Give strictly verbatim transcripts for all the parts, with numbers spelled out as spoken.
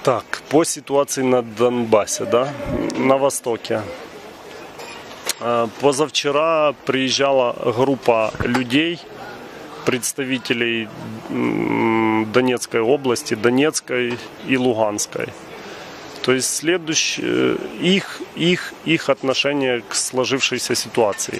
Так, по ситуации на Донбассе, да, на Востоке. Позавчера приезжала группа людей, представителей Донецкой области, Донецкой и Луганской. То есть следующее, их, их, их отношение к сложившейся ситуации.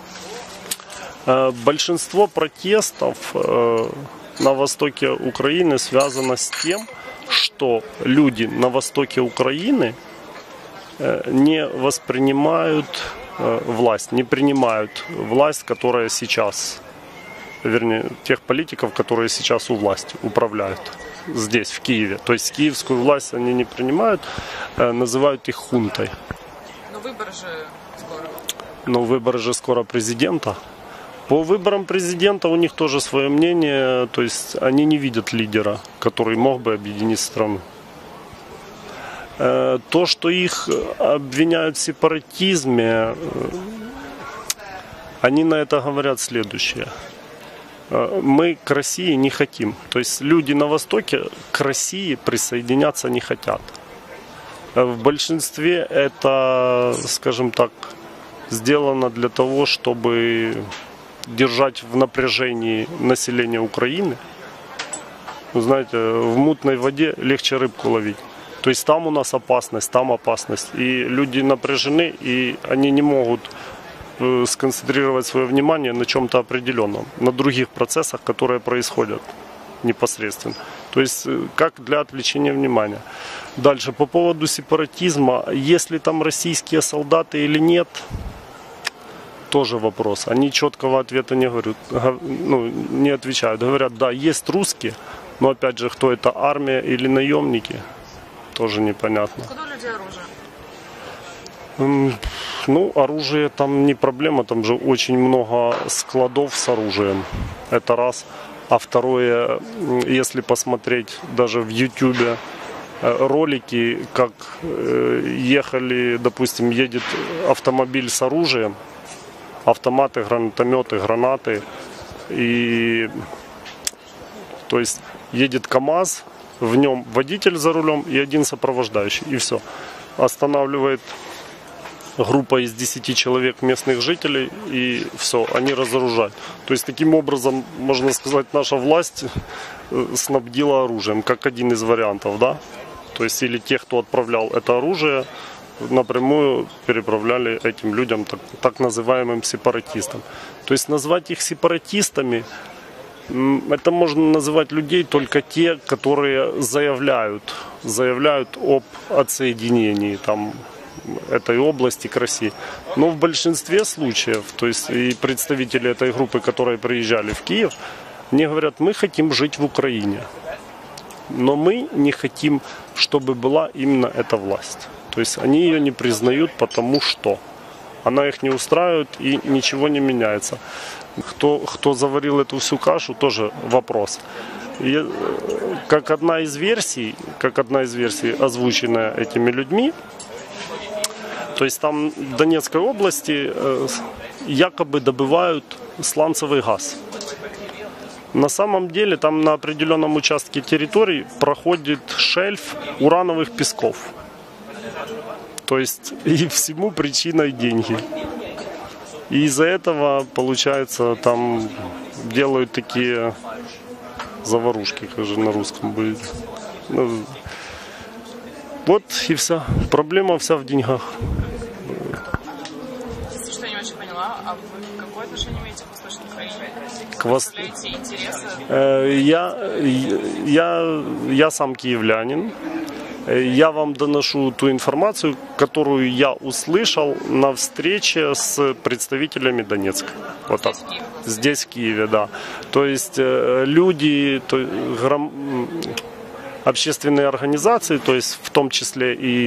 Большинство протестов на востоке Украины связано с тем, что люди на востоке Украины не воспринимают власть, не принимают власть, которая сейчас, вернее, тех политиков, которые сейчас у власти управляют здесь, в Киеве. То есть киевскую власть они не принимают, называют их хунтой. Но выборы же скоро. Но выборы же скоро президента. По выборам президента у них тоже свое мнение, то есть они не видят лидера, который мог бы объединить страну. То, что их обвиняют в сепаратизме, они на это говорят следующее. Мы к России не хотим. То есть люди на Востоке к России присоединяться не хотят. В большинстве это, скажем так, сделано для того, чтобы держать в напряжении население Украины. Вы знаете, в мутной воде легче рыбку ловить. То есть там у нас опасность, там опасность. И люди напряжены, и они не могут сконцентрировать свое внимание на чем-то определенном, на других процессах, которые происходят непосредственно. То есть как для отвлечения внимания. Дальше, по поводу сепаратизма. Есть ли там российские солдаты или нет, тоже вопрос. Они четкого ответа не говорят, ну, не отвечают. Говорят, да, есть русские, но опять же, кто это, армия или наемники, тоже непонятно. Откуда у людей оружие? Ну, оружие там не проблема, там же очень много складов с оружием. Это раз. А второе, если посмотреть даже в Ютубе ролики, как ехали, допустим, едет автомобиль с оружием, автоматы, гранатометы, гранаты, и то есть едет КАМАЗ, в нем водитель за рулем и один сопровождающий, и все. Останавливает группа из десяти человек местных жителей, и все, они разоружают. То есть таким образом, можно сказать, наша власть снабдила оружием, как один из вариантов, да? То есть или тех, кто отправлял это оружие, напрямую переправляли этим людям, так, так называемым сепаратистам. То есть назвать их сепаратистами, это можно называть людей только те, которые заявляют, заявляют об отсоединении там этой области к России. Но в большинстве случаев, то есть и представители этой группы, которые приезжали в Киев, мне говорят, мы хотим жить в Украине, но мы не хотим, чтобы была именно эта власть. То есть они ее не признают, потому что она их не устраивает и ничего не меняется. Кто, кто заварил эту всю кашу, тоже вопрос. И, как одна из версий, как одна из версий, озвученная этими людьми, то есть там в Донецкой области э, якобы добывают сланцевый газ. На самом деле там на определенном участке территории проходит шельф урановых песков. То есть и всему причиной деньги. И из-за этого, получается, там делают такие заварушки, как же на русском будет. Ну, вот и вся. Проблема вся в деньгах. Что я не очень поняла, а вы какое отношение имеете к Восточной Украине? К вас... интересы? Я, я, я сам киевлянин. Я вам доношу ту информацию, которую я услышал на встрече с представителями Донецка. Вот так. Здесь, в Киеве, да. То есть люди, то, гром... общественные организации, то есть в том числе и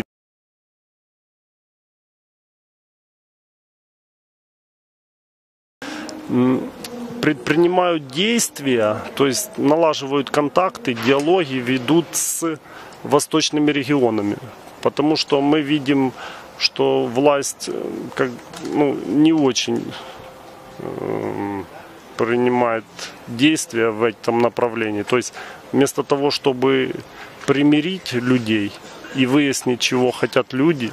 предпринимают действия, то есть налаживают контакты, диалоги ведут с восточными регионами, потому что мы видим, что власть как, ну, не очень э, принимает действия в этом направлении. То есть вместо того, чтобы примирить людей и выяснить, чего хотят люди,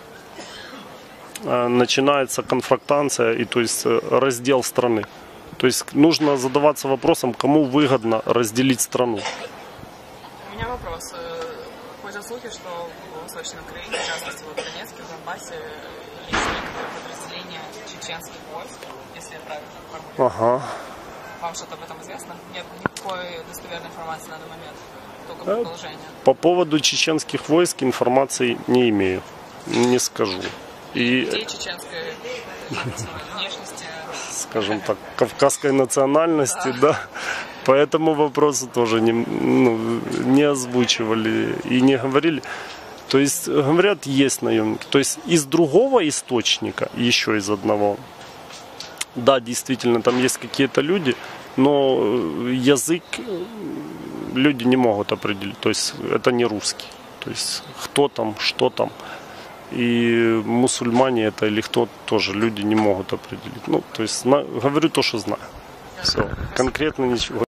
начинается конфронтация, и то есть раздел страны. То есть нужно задаваться вопросом, кому выгодно разделить страну. У меня вопрос. Ходят слухи, что в Восточной Украине, в частности в Донецке, в Донбассе, есть некоторые подразделения чеченских войск, если я правильно формулирую. Ага. Вам что-то об этом известно? Нет никакой достоверной информации на данный момент, только предположение. По поводу чеченских войск информации не имею, не скажу. И, людей чеченской внешности, скажем так, кавказской национальности, да. да. По этому вопросу тоже не, ну, не озвучивали и не говорили. То есть, говорят, есть наемники. То есть, из другого источника, еще из одного, да, действительно, там есть какие-то люди, но язык люди не могут определить. То есть, это не русский. То есть, кто там, что там. И мусульмане это или кто тоже люди не могут определить. Ну, то есть, на, говорю то, что знаю. Все, конкретно ничего.